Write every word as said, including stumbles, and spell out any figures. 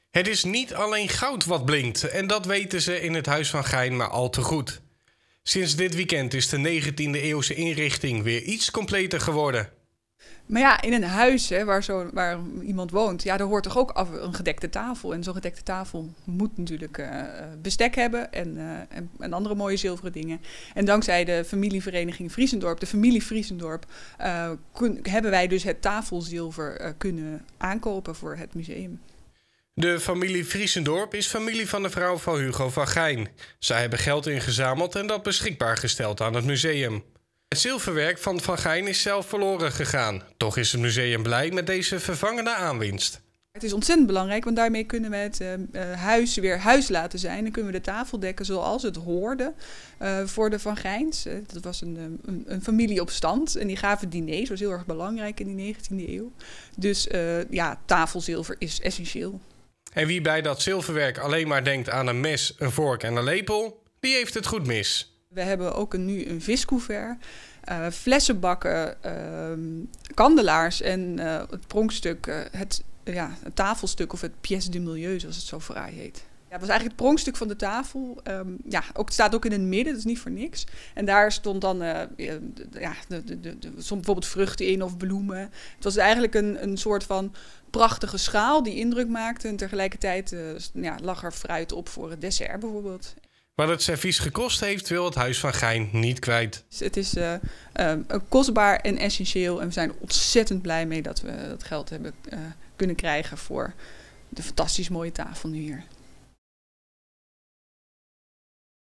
Het is niet alleen goud wat blinkt en dat weten ze in het Huis van Gein maar al te goed. Sinds dit weekend is de negentiende eeuwse inrichting weer iets completer geworden. Maar ja, in een huis hè, waar, zo, waar iemand woont, ja, daar hoort toch ook af een gedekte tafel. En zo'n gedekte tafel moet natuurlijk uh, bestek hebben en, uh, en, en andere mooie zilveren dingen. En dankzij de familievereniging Vriesendorp, de familie Vriesendorp, uh, kun, hebben wij dus het tafelzilver uh, kunnen aankopen voor het museum. De familie Vriesendorp is familie van de vrouw van Hugo van Gein. Zij hebben geld ingezameld en dat beschikbaar gesteld aan het museum. Het zilverwerk van Van Gein is zelf verloren gegaan. Toch is het museum blij met deze vervangende aanwinst. Het is ontzettend belangrijk, want daarmee kunnen we het uh, huis weer huis laten zijn. Dan kunnen we de tafel dekken zoals het hoorde uh, voor de Van Geins. Uh, dat was een, een, een familie op stand en die gaven diners. Dat was heel erg belangrijk in die negentiende eeuw. Dus uh, ja, tafelzilver is essentieel. En wie bij dat zilverwerk alleen maar denkt aan een mes, een vork en een lepel, die heeft het goed mis. We hebben ook een, nu een viscouvert, uh, flessenbakken, uh, kandelaars en uh, het pronkstuk, uh, het, uh, ja, het tafelstuk of het pièce du milieu, zoals het zo fraai heet. Ja, het was eigenlijk het pronkstuk van de tafel. Um, ja, ook, het staat ook in het midden, dat is niet voor niks. En daar stond dan uh, ja, de, de, de, de, soms bijvoorbeeld vruchten in of bloemen. Het was eigenlijk een, een soort van prachtige schaal die indruk maakte. En tegelijkertijd uh, ja, lag er fruit op voor het dessert bijvoorbeeld. Wat het servies gekost heeft, wil het Huis van Gein niet kwijt. Het is uh, uh, kostbaar en essentieel. En we zijn ontzettend blij mee dat we dat geld hebben uh, kunnen krijgen voor de fantastisch mooie tafel nu hier.